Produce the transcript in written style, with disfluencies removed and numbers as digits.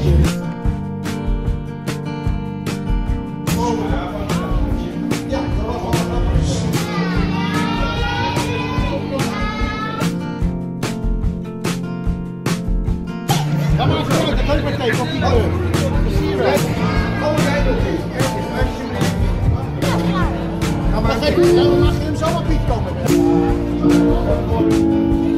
Ja, maar even kijken, dat maar kijken of die kleur. Zie je wel? Ja, maar dan mag je hem zo op Piet komen.